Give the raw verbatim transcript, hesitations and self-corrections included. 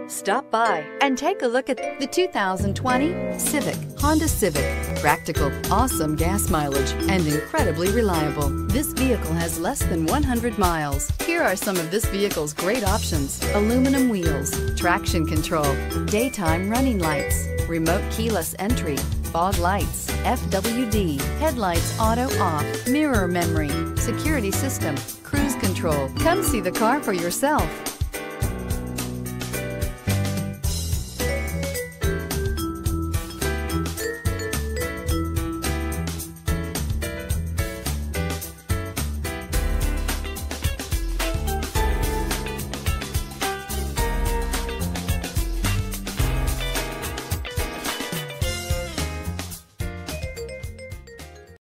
Stop by and take a look at the two thousand twenty Civic, Honda Civic. Practical, awesome gas mileage, and incredibly reliable. This vehicle has less than one hundred miles. Here are some of this vehicle's great options: aluminum wheels, traction control, daytime running lights, remote keyless entry, fog lights, F W D, headlights auto off, mirror memory, security system, cruise control. Come see the car for yourself.